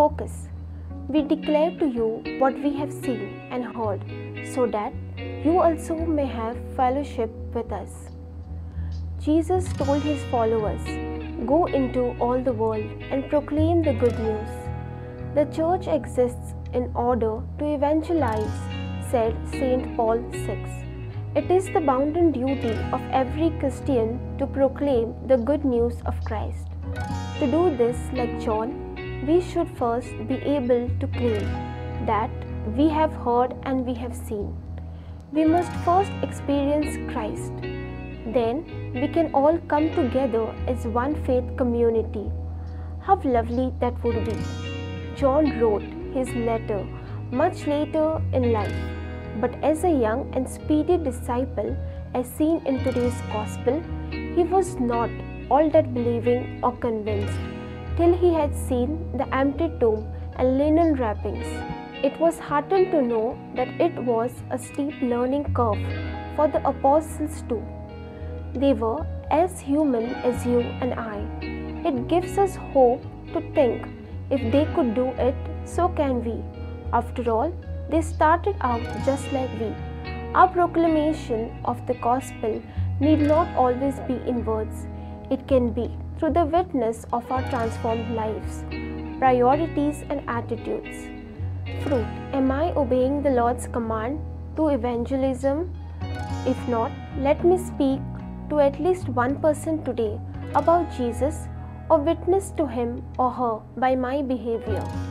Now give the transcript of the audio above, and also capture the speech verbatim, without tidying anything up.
focus. We declare to you what we have seen and heard, so that you also may have fellowship with us. Jesus told his followers, "Go into all the world and proclaim the good news." The church exists in order to evangelize, said Saint Paul the sixth. It is the bounden duty of every Christian to proclaim the good news of Christ. To do this, like John, we should first be able to claim that we have heard and we have seen. We must first experience Christ. Then we can all come together as one faith community. How lovely that would be! John wrote his letter much later in life, but as a young and speedy disciple, as seen in today's Gospel, he was not all that believing or convinced till he had seen the empty tomb and linen wrappings. It was heartened to know that it was a steep learning curve for the apostles too. They were as human as you and I. It gives us hope to think if they could do it, so can we. After all, they started out just like we. Our proclamation of the gospel need not always be in words. It can be through the witness of our transformed lives, priorities and attitudes. Fruit. Am I obeying the Lord's command to evangelism? If not, let me speak to at least one person today about Jesus or witness to him or her by my behavior.